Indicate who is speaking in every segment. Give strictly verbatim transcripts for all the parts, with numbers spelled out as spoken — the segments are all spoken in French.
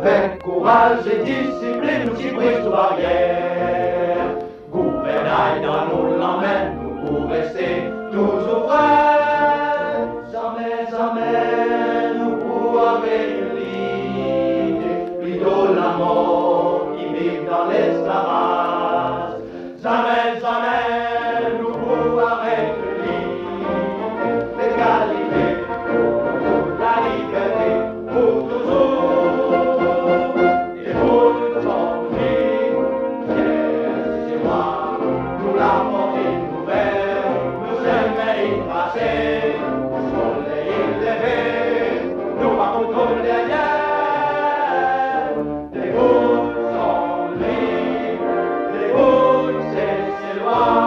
Speaker 1: Avec courage et discipline, nous qui brisons sous barrière. Gouvernail dans nous l'emmène, nous pour rester toujours vrais. Jamais, jamais, nous pourrons réunir. Plutôt la mort qui vit dans l'esclavage. Jamais, jamais, nous pourrons réunir. L'égalité, la liberté, pour toujours. Et pour nous changer, Fyer Seselwa, nous l'avons découvert, nous aimons y passer, le soleil levé, nous racontons derrière. Les routes sont libres, les routes Seychellois,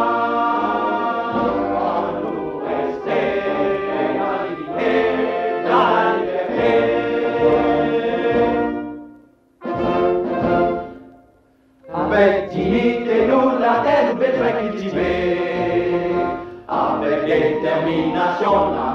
Speaker 1: à nous rester dans la dignité, dans la liberté. Avec dignité, nous la terre, nous besoin cultiver. Avec détermination, la